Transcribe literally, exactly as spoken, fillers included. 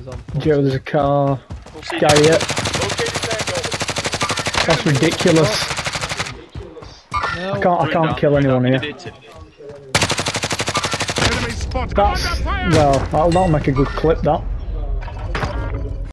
Joe, there's a car. Guy here. That's ridiculous. No. I can't. I can't kill anyone here. That's well. That'll, that'll make a good clip. That.